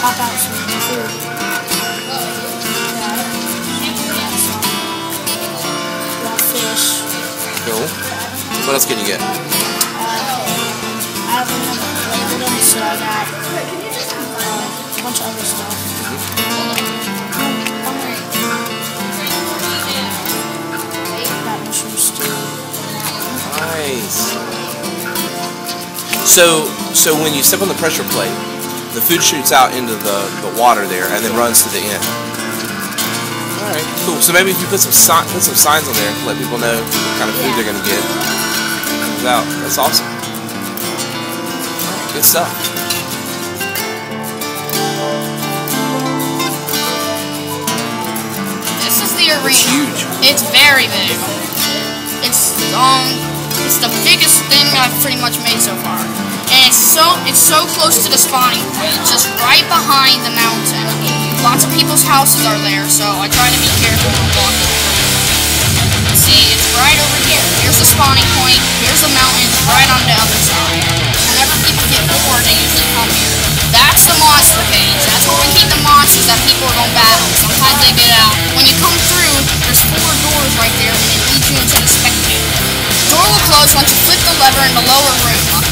pop out some food. Got fish. Cool. What else can you get? I haven't labeled them, so I got a bunch of other stuff. Got mushroom stew. Nice. So when you step on the pressure plate, the food shoots out into the water there and then runs to the end. All right, cool. So maybe if you put some signs on there to let people know what kind of food they're going to get. Out. That's awesome. Good stuff. This is the arena. It's huge. It's very big. It's the biggest thing I've pretty much made so far. And it's so close to the spawning point, just right behind the mountain. Lots of people's houses are there, so I try to be careful when walking. See, it's right over here. Here's the spawning point. Here's the mountains right on the other side. Whenever people get bored, they usually come here. That's the monster cage. That's where we keep the monsters that people are going to battle. Sometimes they get out. When you come through, there's 4 doors right there, and it leads you into the spectator. The door will close once you flip the lever in the lower room.